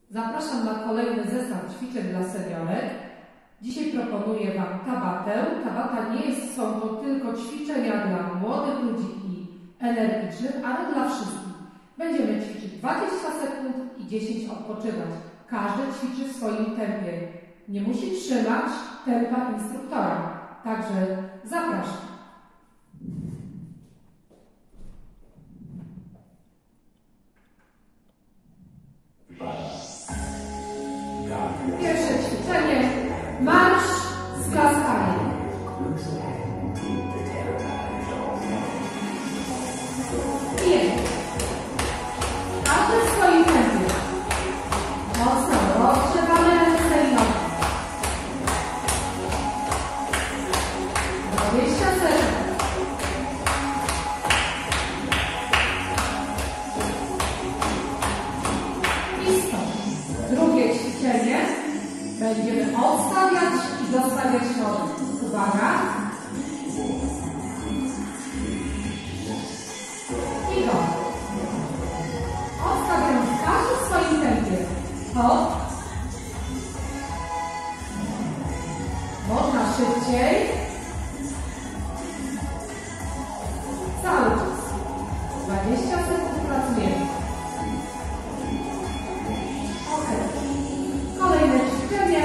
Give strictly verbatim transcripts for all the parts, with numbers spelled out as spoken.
Zapraszam na kolejny zestaw ćwiczeń dla seniorek. Dzisiaj proponuję Wam tabatę. Tabata nie jest, są to tylko ćwiczenia dla młodych ludzi i energicznych, ale dla wszystkich. Będziemy ćwiczyć dwadzieścia sekund i dziesięć odpoczywać. Każdy ćwiczy w swoim tempie. Nie musi trzymać tempa instruktora. Także zapraszam. Pierwsze ćwiczenie. Marsz z klaskami. Pięć. Każdy w swoim tempie. Mocno rozgrzewamy ręce i nogi. dwadzieścia sekund. I stop. Drugie ćwiczenie. Będziemy odstawiać i dostawiać nogi. Uwaga. I go. Odstawiamy każdy w swoim tempie. Hop. Można szybciej. Cały czas. dwadzieścia sekund pracujemy. Ok. Kolejne ćwiczenie.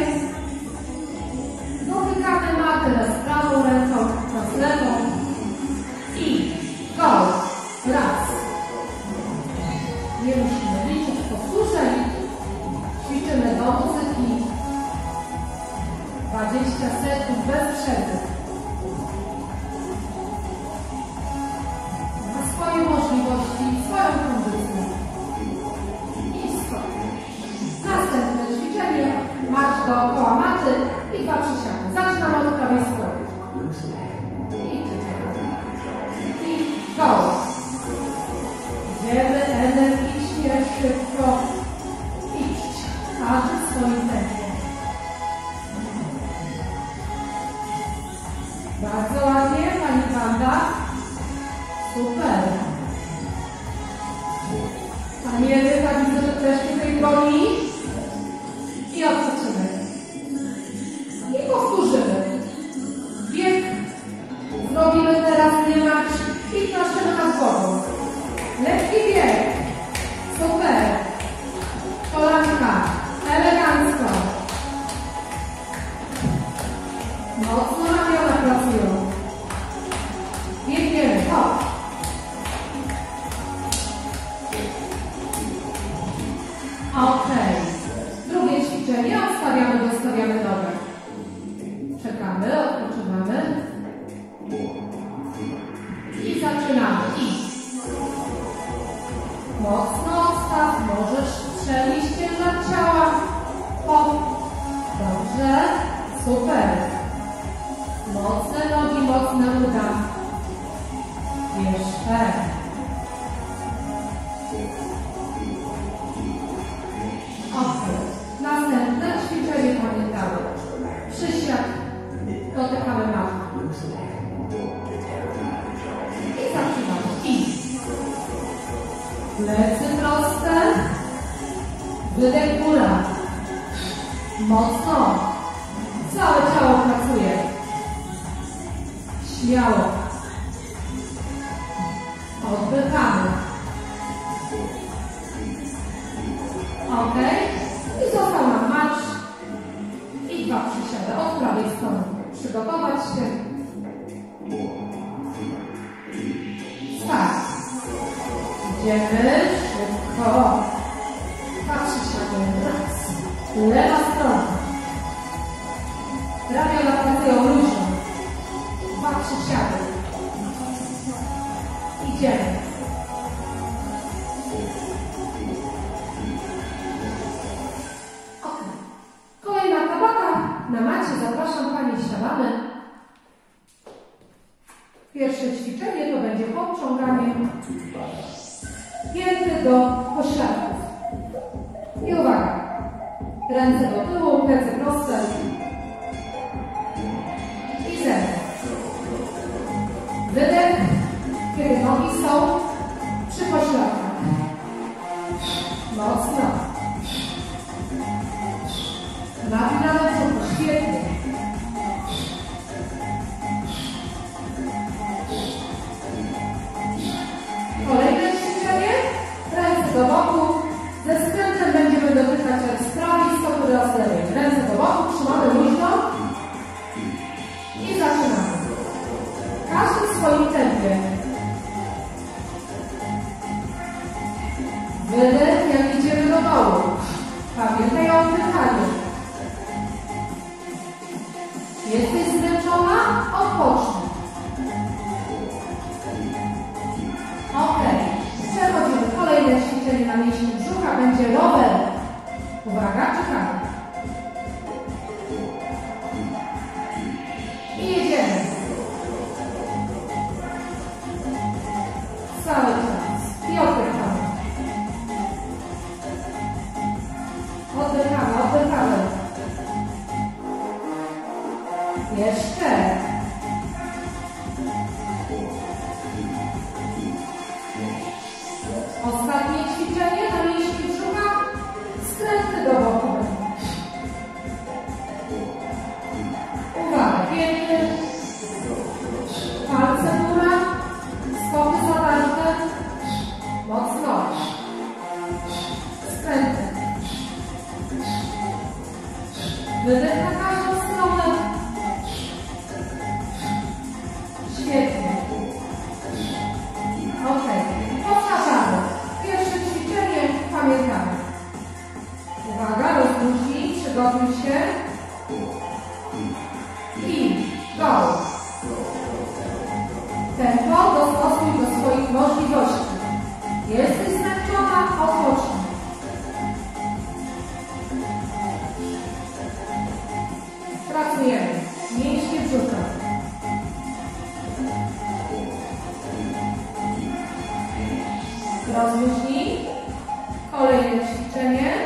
Dotykamy matę raz prawą ręką, raz lewą. I go. Raz. Nie musimy liczyć powtórzeń. Ćwiczymy do muzyki. dwadzieścia sekund bez przerwy. Na swoje możliwości, swoją kondycję. I stop. Następne ćwiczenie. Marsz dookoła maty i dwa przysiady. Zaczynamy od prawej strony. I czekamy. I go. Idziemy energicznie, szybko. I każdy w swoim tempie. Bardzo ładnie, Pani Wanda. Super. Pani Edyta, widzę, że też tutaj broni. I odpoczynek. I powtórzymy. Bieg. Zrobimy teraz nie marsz i klaszczemy nad głową. Lekki bieg. Super. Kolanka. Elegancko. Mocno ramiona pracują. Biegniemy. Hop. Ok. Drugie ćwiczenie. Odstawiamy, dostawiamy nogę. Czekamy, odpoczywamy. I zaczynamy. I mocno odstaw. Możesz strzelić ciężar ciała. Hop. Dobrze. Super. Mocne nogi, mocne uda. Jeszcze. Ok. Następne ćwiczenie pamiętamy. Przysiad. Dotykamy maty. I zaczynamy. I. Plecy proste. Wydech góra. Mocno. Całe ciało pracuje. Śmiało. Oddychamy. Ok. I został nam marsz. I dwa przysiady od prawej strony. Przygotować się. Start. Idziemy szybko. Dwa przysiady. Raz. Lewa strona. Ramiona pracują luźno. Dwa przysiady. Idziemy. Ok. Kolejna tabata. Na macie zapraszam Panie, siadamy. Pierwsze ćwiczenie to będzie podciąganie pięty do pośladków. I uwaga. Ręce do tyłu, plecy proste. I zero. Wydech, kiedy nogi są przy pośladkach. Mocno. Napinamy brzuch, świetnie. Kolejne ćwiczenie. Ręce do boku. Ze skrętem będziemy dotykać jak sprawi, stopy raz lewej. Ręce do boku, trzymamy luźno. I zaczynamy. Każdy w swoim tempie. Wydech, jak idziemy do dołu. Pamiętaj o oddychaniu. Jesteś zmęczona? Odpocznij. Ok. Przechodzimy. Kolejne ćwiczenie na mięśnie brzucha. Będzie rower. Uwaga, czekamy. I jedziemy. Cały czas. I oddychamy. Oddychamy, oddychamy. Jeszcze. Ostatnie ćwiczenie na mięśnie brzucha. Skręty do boku. Uwaga, piękny. Palce w górę. Stopy zadarte. Mocno. Skręty. Wydech na każdą stronę. Świetnie. Ok. Powtarzamy. Pierwsze ćwiczenie pamiętamy. Uwaga, rozluźnij, przygotuj się. I go. Tempo dostosuj do swoich możliwości. Jesteś zmęczona, odpocznij. Pracujemy. Mięśnie brzucha. Rozluźnij. Kolejne ćwiczenie.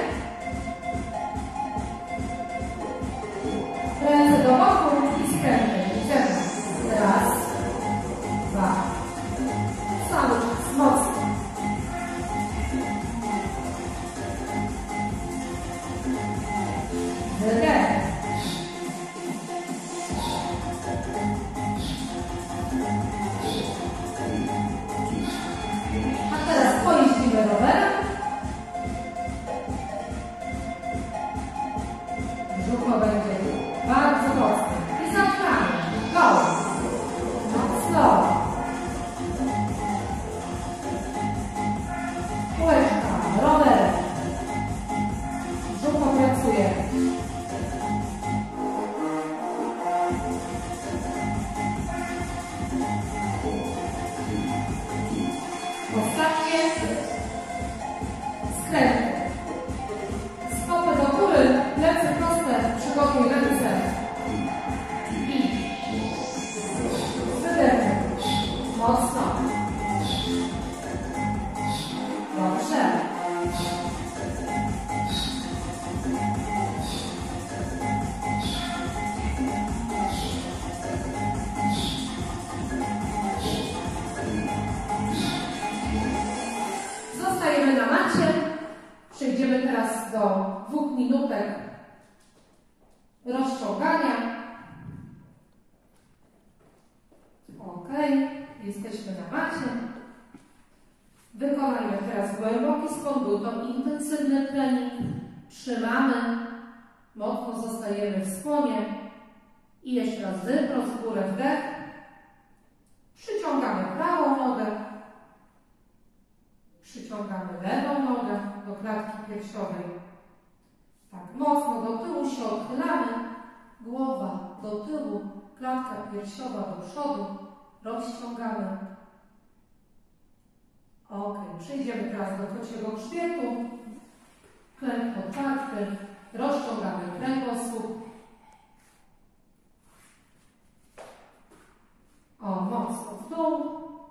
Ręce do boku i skręty. Idziemy. Raz. Dwa. Cały czas. Mocno. Wydech. A teraz pojeździmy rowerem. Brzucho będzie bardzo mocne. I zaczynamy. Go. Mocno. Kółeczka, rowerem. Brzucho pracuje. Ostatnie skręty. Stopy do góry, plecy proste, przygotuj ręce. I wydech. Mocno. Dobrze. Zostajemy na macie. Przejdziemy teraz do dwóch minutek rozciągania. Ok, jesteśmy na macie. Wykonajmy teraz głęboki skłon, był to intensywny trening. Trzymamy, mocno zostajemy w skłonie. I jeszcze raz wyprost w górę, wdech. Przyciągamy prawą nogę. Przyciągamy lewą nogę do klatki piersiowej. Tak, mocno do tyłu się odchylamy. Głowa do tyłu, klatka piersiowa do przodu. Rozciągamy. Ok, przejdziemy teraz do kociego grzbietu. Klęk otwarty. Rozciągamy kręgosłup. O, mocno w dół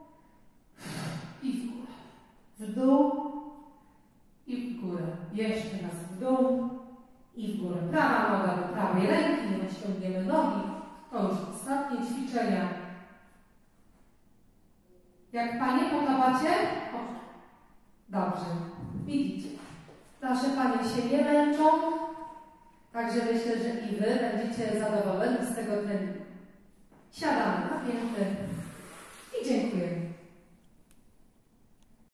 i w górę. W dół i w górę. Jeszcze raz w dół i w górę. Prawa noga do prawej ręki. Rozciągniemy nogi. To już ostatnie ćwiczenia. Jak Panie podobacie? Dobrze. Widzicie. Nasze panie się nie męczą, także myślę, że i wy będziecie zadowoleni z tego treningu. Siadamy na pięty.